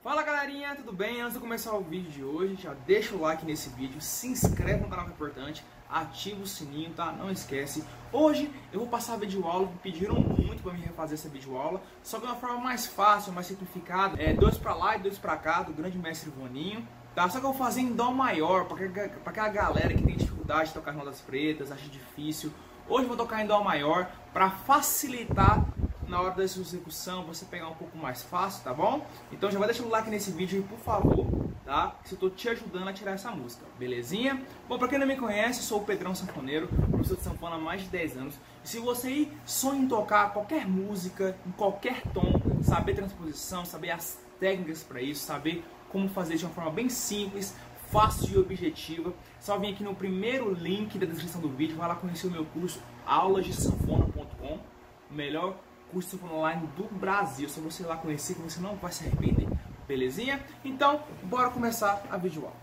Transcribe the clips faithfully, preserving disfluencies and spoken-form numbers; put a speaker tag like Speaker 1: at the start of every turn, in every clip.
Speaker 1: Fala galerinha, tudo bem? Antes de começar o vídeo de hoje, já deixa o like nesse vídeo, se inscreve no canal que é importante, ativa o sininho, tá? Não esquece. Hoje eu vou passar a videoaula, me pediram muito para me refazer essa videoaula, só que de uma forma mais fácil, mais simplificada, é dois pra lá e dois pra cá, do grande mestre Voninho, tá? Só que eu vou fazer em dó maior, para aquela galera que tem dificuldade de tocar as notas pretas, acha difícil. Hoje eu vou tocar em dó maior para facilitar na hora da execução, você pegar um pouco mais fácil, tá bom? Então já vai deixar o like nesse vídeo aí, por favor, tá? Se eu tô te ajudando a tirar essa música, belezinha? Bom, pra quem não me conhece, eu sou o Pedrão Sanfoneiro, professor de sanfona há mais de dez anos. E se você sonha em tocar qualquer música, em qualquer tom, saber transposição, saber as técnicas para isso, saber como fazer de uma forma bem simples, fácil e objetiva, só vem aqui no primeiro link da descrição do vídeo, vai lá conhecer o meu curso aulas de sanfona ponto com, o melhor curso de sanfona online do Brasil. Só você ir lá conhecer que você não vai se arrepender, belezinha? Então, bora começar a videoaula.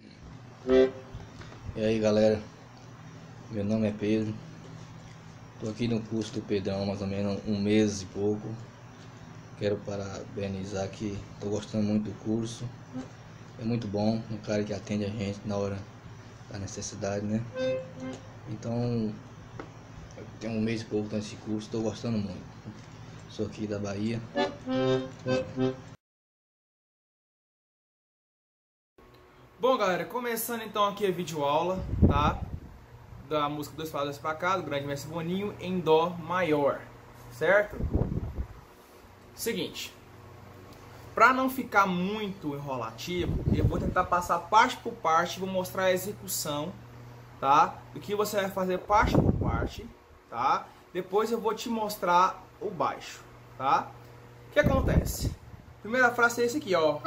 Speaker 2: E aí galera, meu nome é Pedro, tô aqui no curso do Pedrão há mais ou menos um mês e pouco. Quero parabenizar que tô gostando muito do curso, é muito bom, um cara que atende a gente na hora da necessidade, né? Então, eu tenho um mês e pouco nesse curso, estou gostando muito. Sou aqui da Bahia.
Speaker 1: Bom galera, começando então aqui a videoaula, tá? Da música Dois Pra Lá, Dois Pra Cá, do grande mestre Boninho, em dó maior, certo? Seguinte, para não ficar muito enrolativo, eu vou tentar passar parte por parte, vou mostrar a execução, tá? Do que você vai fazer parte por parte, tá? Depois eu vou te mostrar o baixo, tá? O que acontece? Primeira frase é esse aqui, ó.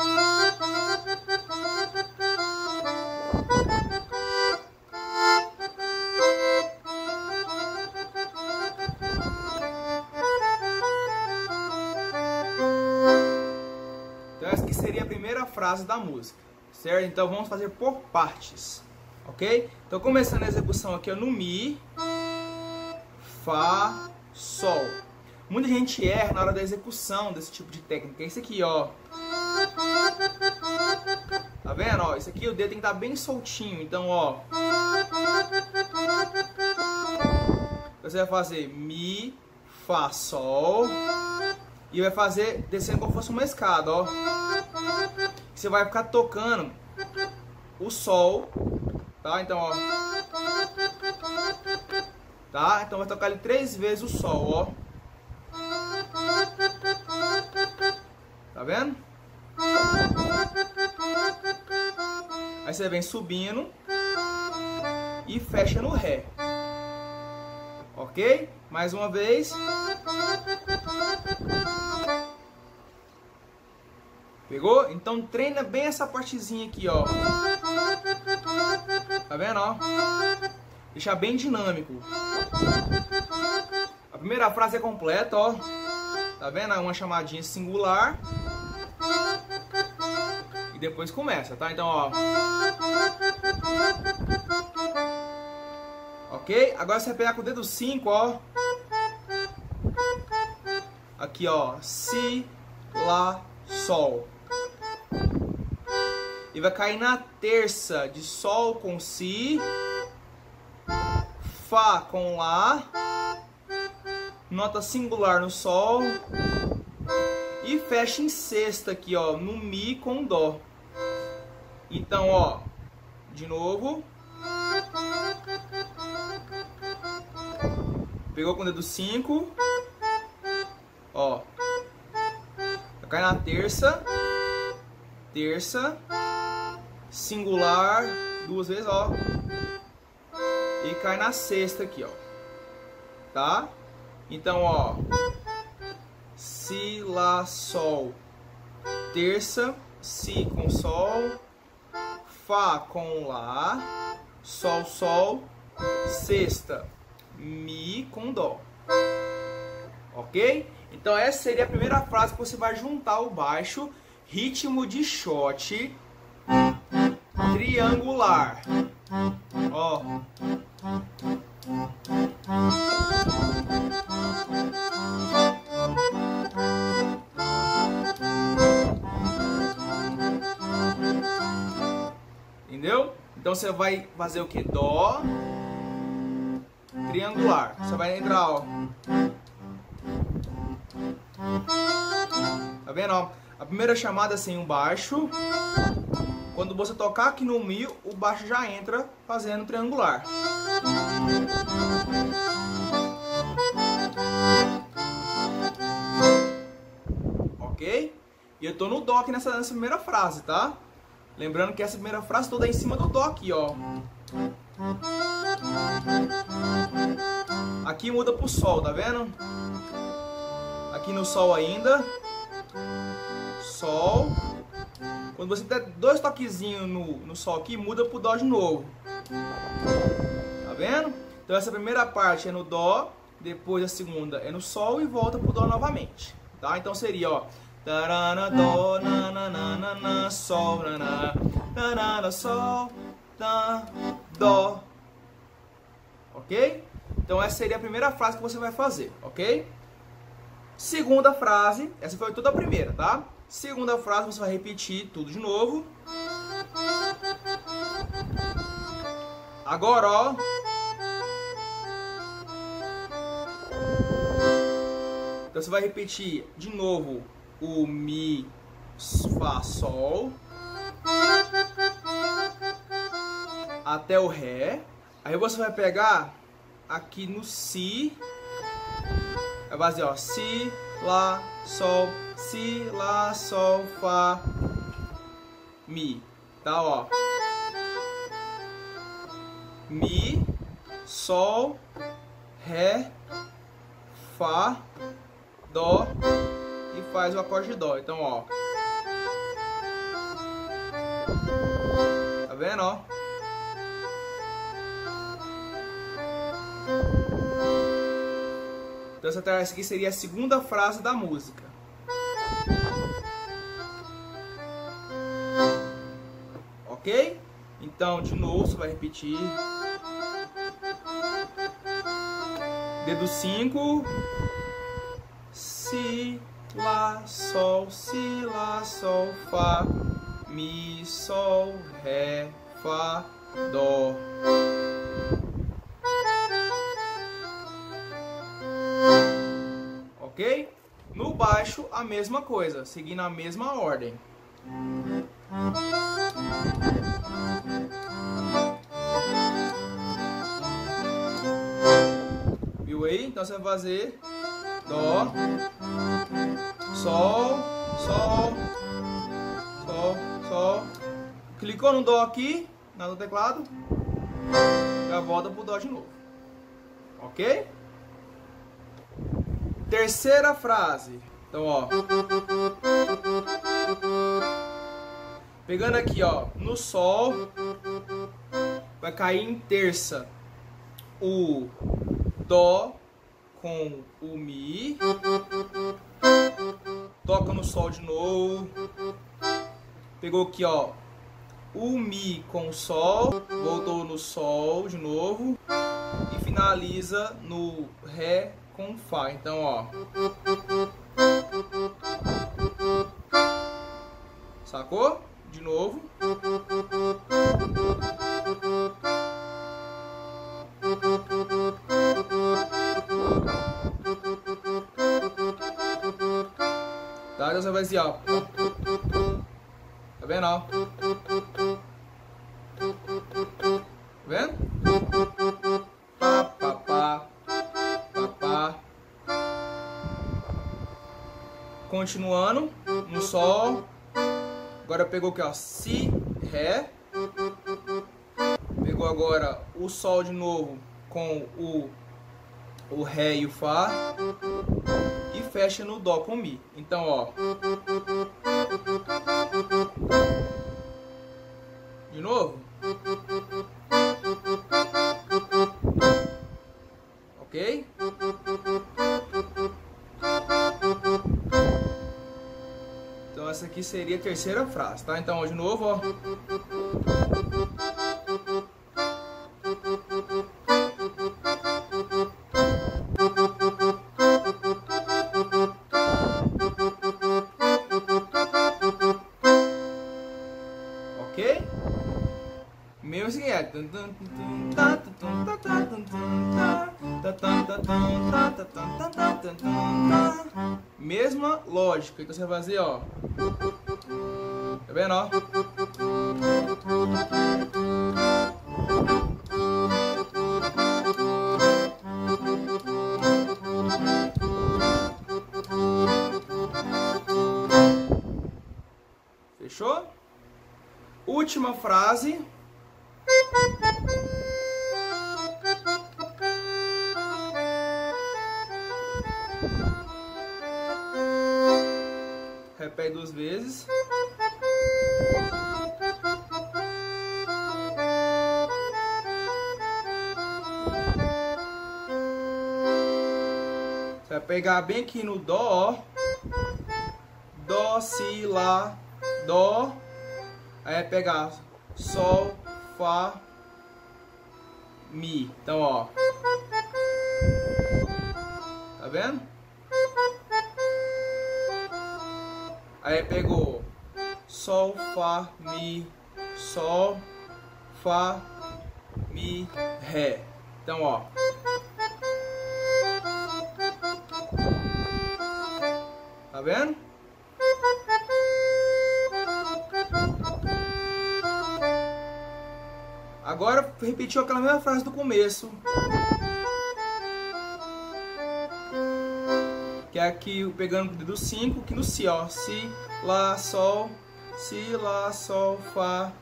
Speaker 1: Então essa aqui seria a primeira frase da música, certo? Então vamos fazer por partes, ok? Então começando a execução aqui, ó, no Mi, Fá, Sol. Muita gente erra na hora da execução desse tipo de técnica. Esse aqui, ó. Tá vendo? Ó, esse aqui o dedo tem que estar bem soltinho. Então, ó. Você vai fazer Mi, Fá, Sol. E vai fazer descendo como se fosse uma escada, ó. Você vai ficar tocando o Sol. Tá? Então, ó. Tá? Então vai tocar ali três vezes o Sol, ó. Tá vendo? Aí você vem subindo e fecha no Ré. Ok? Mais uma vez. Pegou? Então treina bem essa partezinha aqui, ó. Tá vendo, ó? Deixar bem dinâmico. A primeira frase é completa, ó. Tá vendo? Uma chamadinha singular. E depois começa, tá? Então, ó. Ok? Agora você vai pegar com o dedo cinco, ó. Aqui, ó. Si, Lá, Sol. E vai cair na terça de Sol com Si, Fá com Lá, nota singular no Sol e fecha em sexta aqui, ó, no Mi com Dó. Então, ó, de novo. Pegou com o dedo cinco, ó. Vai cair na terça, terça, singular, duas vezes, ó. E cai na sexta aqui, ó. Tá? Então, ó. Si, Lá, Sol. Terça, Si com Sol. Fá com Lá. Sol, Sol. Sexta, Mi com Dó. Ok? Então essa seria a primeira frase que você vai juntar o baixo. Ritmo de shot triangular. Ó. Então você vai fazer o que? Dó triangular. Você vai entrar, ó. Tá vendo, ó? A primeira chamada sem o baixo. Quando você tocar aqui no Mi, o baixo já entra fazendo triangular. Ok? E eu tô no Dó aqui nessa, nessa primeira frase, tá? Lembrando que essa primeira frase toda é em cima do Dó aqui, ó. Aqui muda pro Sol, tá vendo? Aqui no Sol ainda. Sol. Quando você der dois toquezinhos no, no Sol aqui, muda pro Dó de novo. Tá vendo? Então essa primeira parte é no Dó, depois a segunda é no Sol e volta pro Dó novamente. Tá? Então seria, ó. Tarana, Dó, nananana, Sol, nanana, tarana, Sol, tá, Dó. Ok? Então essa seria a primeira frase que você vai fazer, ok? Segunda frase, essa foi toda a primeira, tá? Segunda frase, você vai repetir tudo de novo. Agora, ó. Então você vai repetir de novo o Mi, Fá, Sol. Até o Ré. Aí você vai pegar aqui no Si. Vai fazer, ó. Si, Lá, Sol. Si, Lá, Sol, Fá, Mi. Tá, ó. Mi, Sol, Ré, Fá, Dó e faz o acorde de Dó. Então, ó. Tá vendo, ó? Então essa aqui seria a segunda frase da música. Ok? Então, de novo, você vai repetir. Dedo cinco. Si, Lá, Sol, Si, Lá, Sol, Fá, Mi, Sol, Ré, Fá, Dó. Ok? No baixo, a mesma coisa, seguindo a mesma ordem. Viu aí? Então você vai fazer Dó, Sol, Sol, Sol, Sol. Clicou no Dó aqui, no teclado, já volta pro Dó de novo. Ok? Terceira frase. Então, ó. Pegando aqui, ó, no Sol, vai cair em terça o Dó com o Mi. Toca no Sol de novo. Pegou aqui, ó, o Mi com o Sol. Voltou no Sol de novo. E finaliza no Ré com Fá. Então, ó. Sacou? De novo. Tá? Então você vai dizer, ó. Tá vendo, ó? Tá vendo? Pá, pá, pá. Pá, pá. Continuando no Sol. Agora pegou aqui, ó, Si, Ré. Pegou agora o Sol de novo com o, o Ré e o Fá. E fecha no Dó com Mi. Então, ó. De novo. Ok? Então essa aqui seria a terceira frase, tá? Então, ó, de novo, ó. Mesmo assim é. Mesma lógica. Então você vai fazer, ó. Tá vendo, ó? Fechou? Última frase. Repete duas vezes. Você vai pegar bem aqui no dó. Dó, si, lá, dó. Aí vai pegar sol, fá, mi. Então, ó. Tá vendo? Aí pegou sol, fá, mi, sol, fá, mi, ré. Então, ó. Tá vendo? Agora repetiu aquela mesma frase do começo. Que é aqui pegando o dedo cinco, aqui no si, ó. Si, lá, sol, si, lá, sol, fá,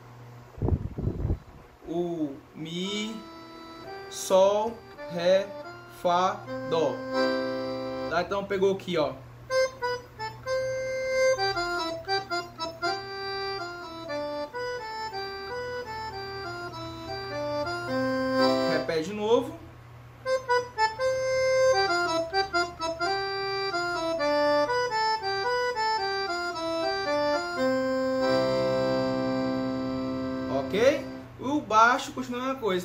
Speaker 1: o, mi, sol, ré, fá, dó. Tá? Então pegou aqui, ó. Repete de novo. Ok? O baixo continua a mesma coisa.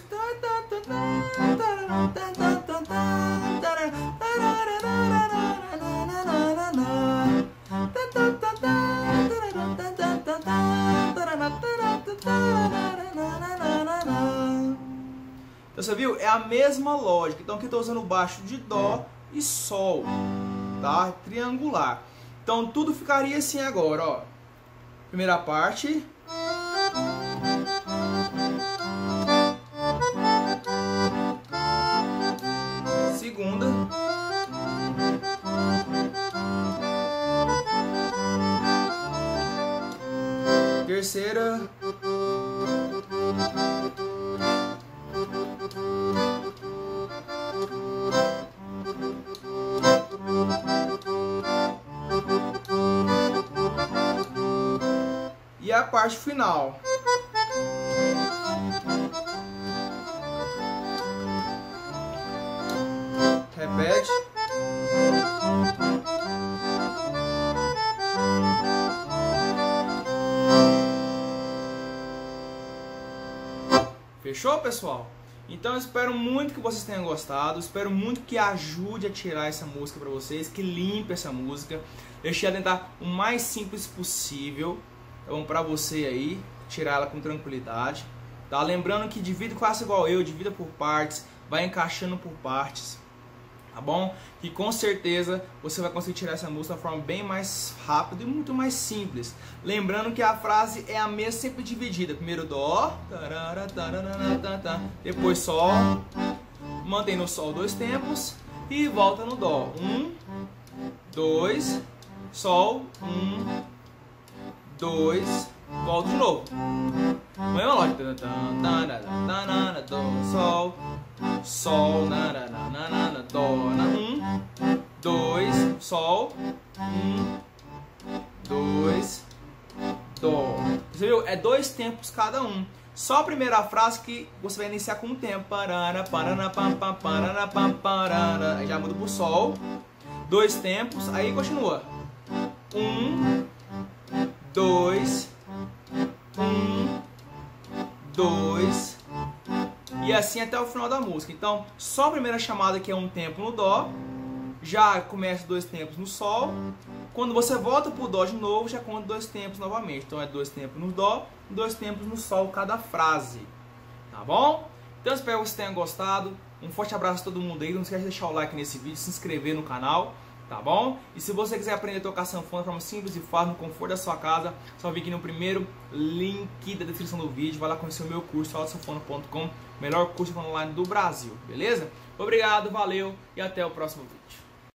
Speaker 1: Então você viu? É a mesma lógica. Então aqui eu estou usando o baixo de dó e sol, tá? Triangular. Então tudo ficaria assim agora, ó. Primeira parte. Segunda. Terceira. E a parte final. Repete. Fechou, pessoal? Então eu espero muito que vocês tenham gostado. Espero muito que ajude a tirar essa música para vocês, que limpe essa música. Deixei ela tentar o mais simples possível. Então, para você aí, tirar ela com tranquilidade. Tá? Lembrando que divida, faça igual eu, divida por partes, vai encaixando por partes. Tá bom? Que com certeza você vai conseguir tirar essa música de uma forma bem mais rápida e muito mais simples. Lembrando que a frase é a mesma, sempre dividida. Primeiro dó, depois sol, mantém no sol dois tempos e volta no dó. Um, dois, sol, um, dois, volta de novo. Mesma lógica. Dó, sol, sol, nananana, dó, um, dois, sol, um, dois, dó. Você viu? É dois tempos cada um. Só a primeira frase que você vai iniciar com um tempo. Parana, parana, pam, pam, parana, pam, parana. Aí já muda pro sol. Dois tempos. Aí continua. Um, dois, um, dois. E assim até o final da música. Então, só a primeira chamada que é um tempo no dó. Já começa dois tempos no sol. Quando você volta pro dó de novo, já conta dois tempos novamente. Então é dois tempos no dó, dois tempos no sol cada frase. tá bom? Então eu espero que vocês tenham gostado. Um forte abraço a todo mundo aí. Não esquece de deixar o like nesse vídeo, se inscrever no canal, tá bom? E se você quiser aprender a tocar sanfona de forma simples e fácil, no conforto da sua casa, só vir aqui no primeiro link da descrição do vídeo. Vai lá conhecer o meu curso, aula sanfona ponto com, melhor curso online do Brasil, beleza? Obrigado, valeu e até o próximo vídeo.